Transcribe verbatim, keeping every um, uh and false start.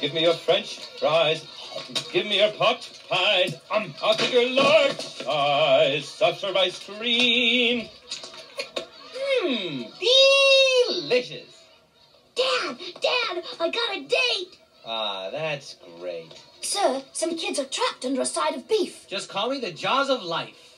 Give me your French fries. Give me your pot pies. Um, I'll take your large size. Soft serve ice cream. Mmm, delicious. Dad, Dad, I got a date. Ah, that's great. Sir, some kids are trapped under a side of beef. Just call me the Jaws of Life.